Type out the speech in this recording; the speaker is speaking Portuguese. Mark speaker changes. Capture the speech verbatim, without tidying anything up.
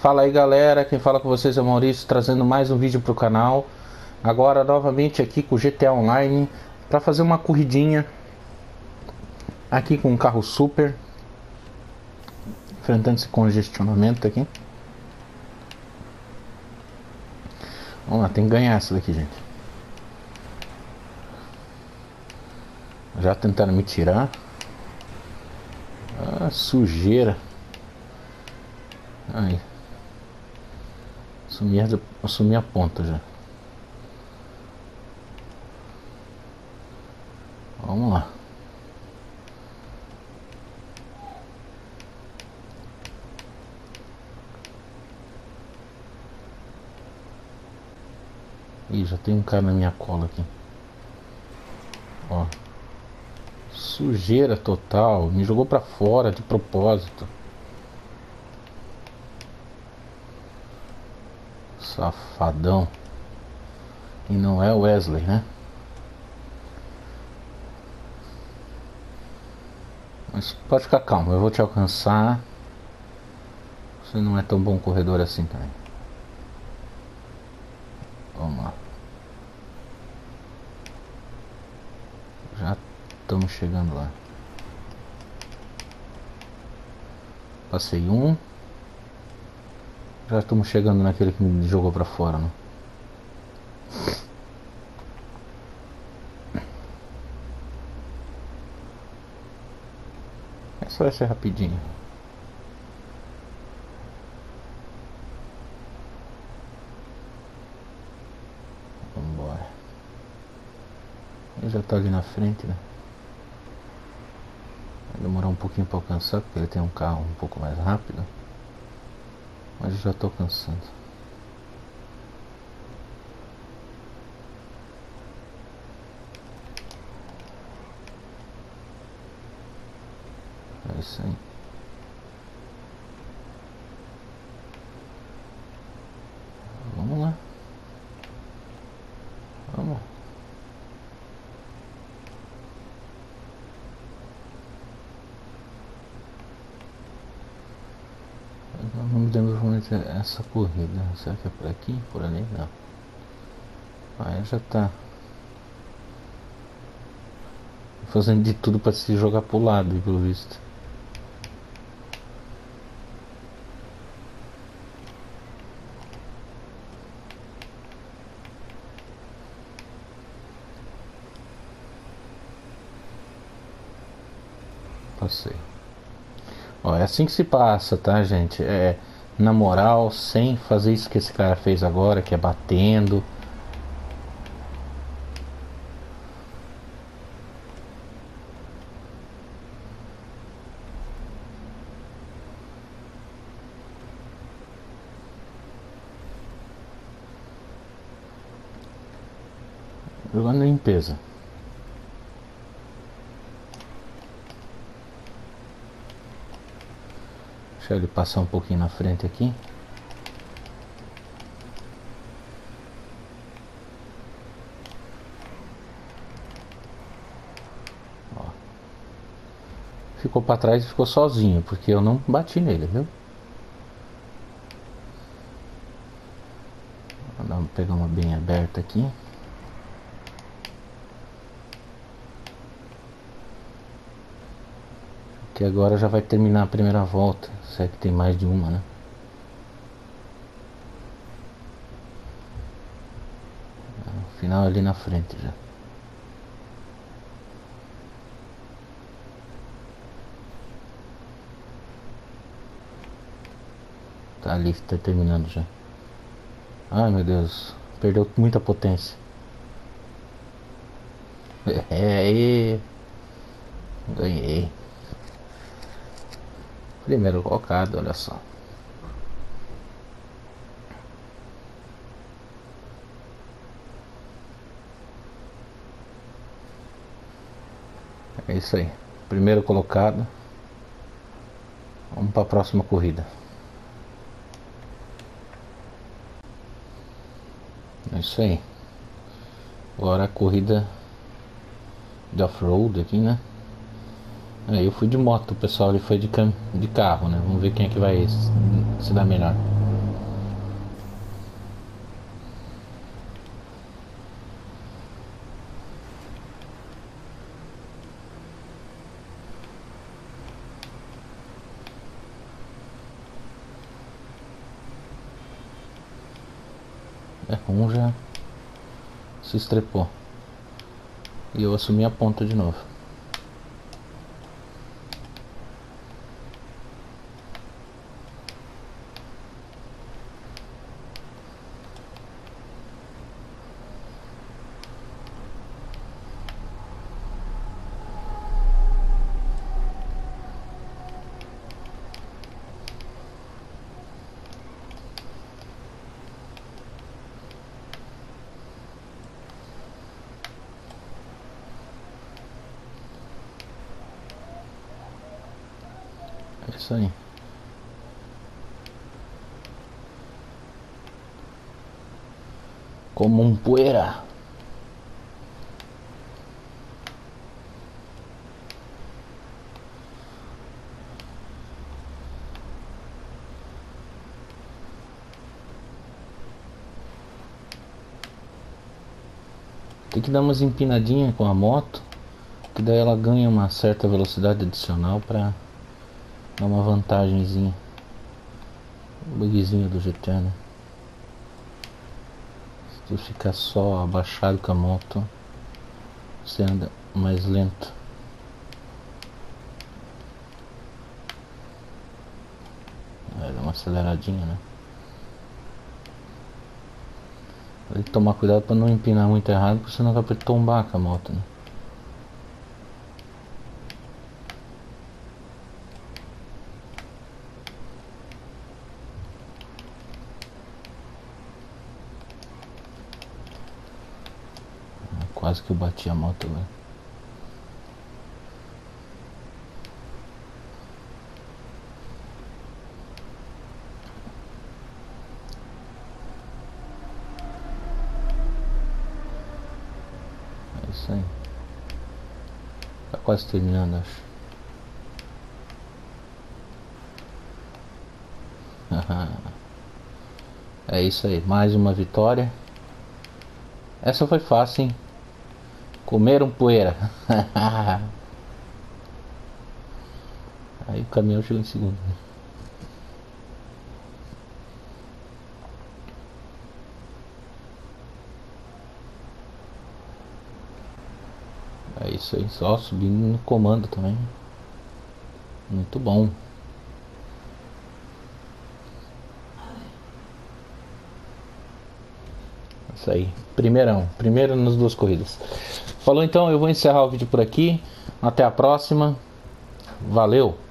Speaker 1: Fala aí galera, quem fala com vocês é o Maurício, trazendo mais um vídeo para o canal. Agora novamente aqui com o G T A Online para fazer uma corridinha aqui com um carro super, enfrentando esse congestionamento aqui. Vamos lá, tem que ganhar essa daqui, gente. Já tentaram me tirar. Ah, sujeira. Aí. Assumi a, assumi a ponta já. Vamos lá. Ih, já tem um cara na minha cola aqui. Ó. Sujeira total. Me jogou pra fora de propósito. Safadão. E não é o Wesley, né? Mas pode ficar calmo, eu vou te alcançar. Você não é tão bom corredor assim também. Vamos lá. Já estamos chegando lá. Passei um. Já estamos chegando naquele que me jogou pra fora, né? Essa vai ser rapidinho. Vamos embora. Ele já tá ali na frente, né? Vai demorar um pouquinho para alcançar, porque ele tem um carro um pouco mais rápido. Mas eu já tô alcançando. É isso aí. Vamos lá. Vamos. Eu não me lembro muito essa corrida. Será que é por aqui? Por ali? Não. Ah, já tá fazendo de tudo para se jogar pro lado, pelo visto. Passei. Ó, é assim que se passa, tá, gente? É na moral, sem fazer isso que esse cara fez agora, que é batendo. Jogando limpeza. Deixa ele passar um pouquinho na frente aqui. Ó. Ficou para trás e ficou sozinho, porque eu não bati nele, viu? Vou pegar uma bem aberta aqui. Que agora já vai terminar a primeira volta. Se é que tem mais de uma, né? O final ali na frente já. Tá ali, tá terminando já. Ai meu Deus, perdeu muita potência. É, é, ganhei. Primeiro colocado, olha só. É isso aí. Primeiro colocado. Vamos para a próxima corrida. É isso aí. Agora a corrida de off-road aqui, né? Aí eu fui de moto, o pessoal ele foi de, cam... de carro, né? Vamos ver quem é que vai se dar melhor. É, um já se estrepou. E eu assumi a ponta de novo. É isso aí. Como um poeira. Tem que dar umas empinadinhas com a moto, que daí ela ganha uma certa velocidade adicional pra dar uma vantagenzinha. O bugzinho do G T A, né? Se tu ficar só abaixado com a moto, você anda mais lento. Vai dar uma aceleradinha, né? Tem que tomar cuidado para não empinar muito errado, porque senão vai tombar com a moto, né? Quase que eu bati a moto, velho. É isso aí. Tá quase terminando, acho. É isso aí, mais uma vitória. Essa foi fácil, hein? Comeram poeira. Aí o caminhão chegou em segundo. É isso aí, só subindo no comando também. Muito bom. Isso aí, primeirão, primeiro nas duas corridas. Falou então, eu vou encerrar o vídeo por aqui. Até a próxima. Valeu!